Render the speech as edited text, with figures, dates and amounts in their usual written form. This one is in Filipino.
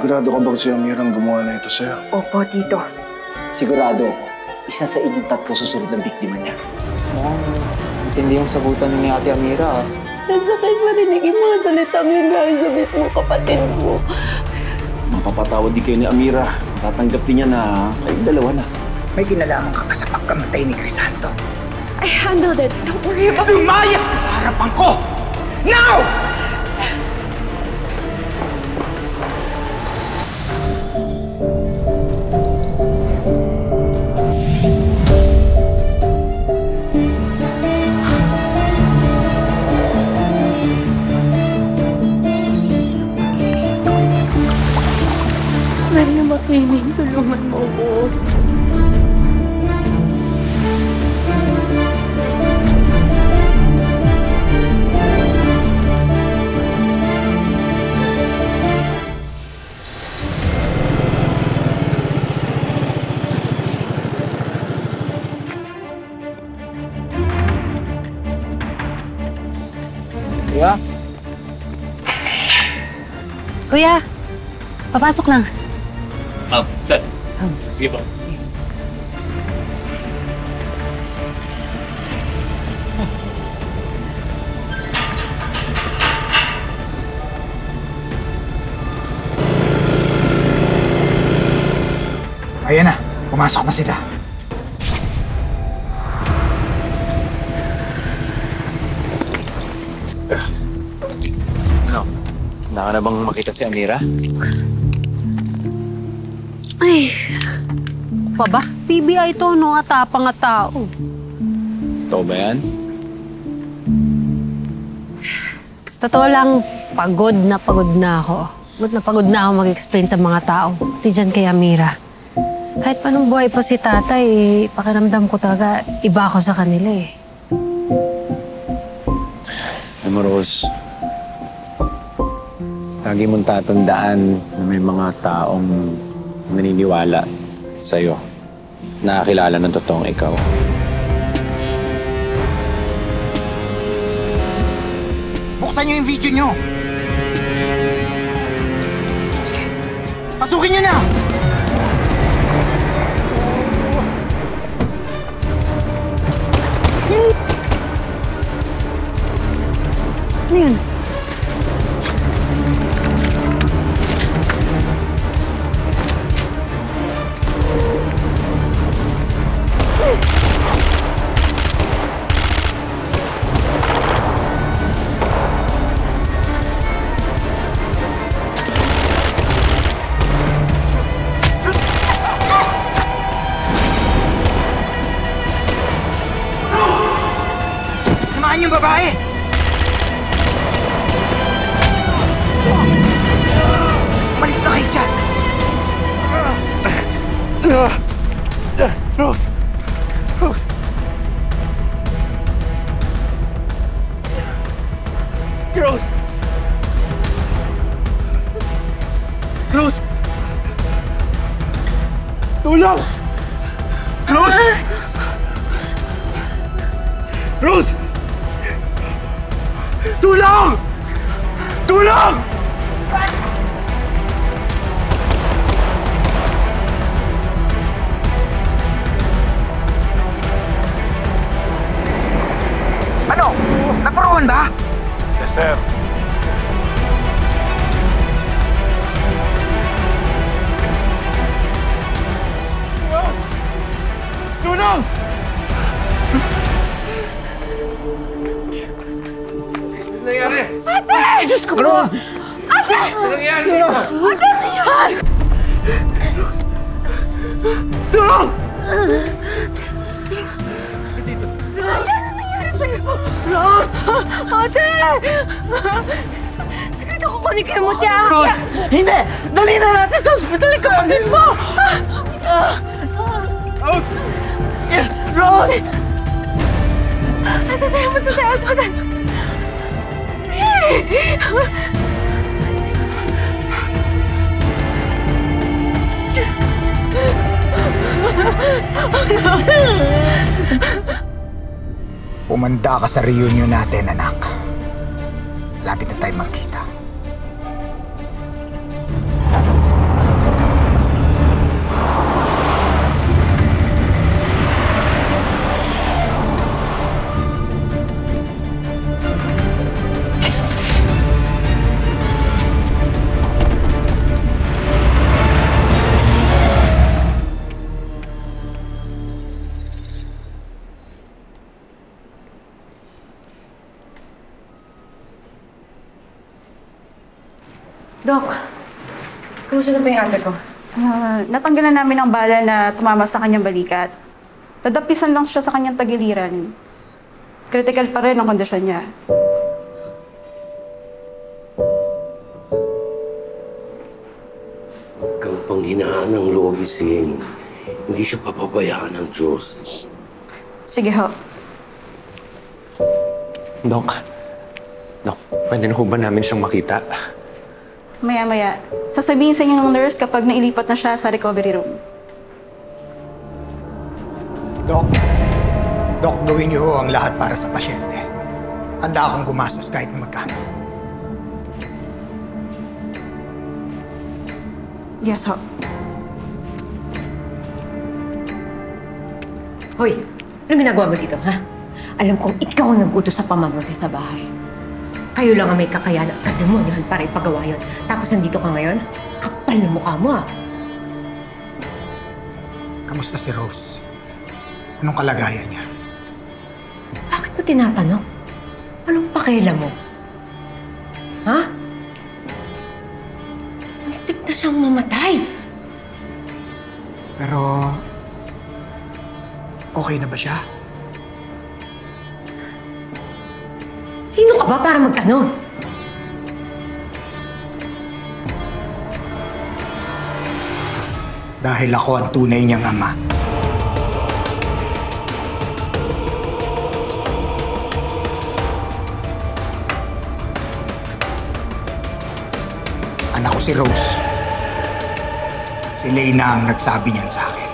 Sigurado ka ba si Amirang gumawa na ito sa'yo? Opo, Tito. Sigurado ako, isa sa inyong tatlo susunod ng biktima niya. Hindi yung sagutan ni Ate Amira. Nagsakit marinig yung mga salita mo yung galing sa mismo kapatid mo. Mapapatawad di kayo ni Amira. Tatanggap din niya na kayong dalawa na. May kinalaman ka pa sa pagkamatay ni Crisanto. I handled it. Don't worry about it. Lumayas ka sa harapan ko! Now! Maria Makiling, tulungan mo ko. Kuya? Kuya, papasok lang. Sige po. Ayan na, pumasok na sila. Ano? Handa ka na bang makita si Amira? Ay, pa ba? PBI to, no? Atapang at tao. Totoo ba yan? Sa totoo lang, pagod na ako. Pagod na ako mag-explain sa mga tao. Pati dyan kay Amira. Kahit panong buhay po si tatay, pakiramdam ko talaga iba ako sa kanila eh. Alam mo, Rose, lagi mong tatandaan na may mga taong naniniwala sa'yo. Nakakilala ng totoong ikaw. Buksan niyo yung video niyo! Sige, pasukin niyo na! Ano yun? Samahan niyo yung babae! Umalis na kayo dyan! Rose! Rose! Rose! Rose! Tulong! Rose! Rose! Tulong! Tulong! Ano? Naparoon ba? Yes, sir. Tulong! Ano nangyari? Ate! Diyos ko po! Ate! Ano nangyari? Ate! Ano yan? Tulong! Rose! Ate! Sakit ako kunin kayo mo, tiya! Rose! Hindi! Dali na natin sa ospital yung kapatid mo! Out! Rose! Ate, tara mo sa ospital! Umanda ka sa reunion natin, anak. Lapit na tayo magkita. Dok, kumusta na ba yung ate ko? Natanggalan namin ang bala na tumama sa kanyang balikat. Nadapisan lang siya sa kanyang tagiliran. Critical pa rin ang kondisyon niya. Huwag kang panghinaan ng loob, Ising. Hindi siya papabayaan ng Diyos. Sige ho. Dok, pwede na ho ba namin siyang makita? Maya-maya, sasabihin sa inyo ng nurse kapag nailipat na siya sa recovery room. Dok, gawin niyo ho ang lahat para sa pasyente. Handa akong gumastos kahit na magkano. Yes ho. Hoy, anong ginagawa mo dito, ha? Alam kong ikaw ang nag-utos sa pamamamatay sa bahay. Kayo lang ang may kakayanan at demonyohan para ipagawa yun. Tapos nandito ka ngayon? Kapal na mukha mo, ah. Kamusta si Rose? Anong kalagayan niya? Bakit mo tinatanong? Anong pakialam mo? Ha? Muntik na siyang mamatay. Pero, okay na ba siya? Sino ka ba para magtanong? Dahil ako ang tunay niyang ama. Anak ko si Rose. Si Leyna ang nagsabi niyan sa akin.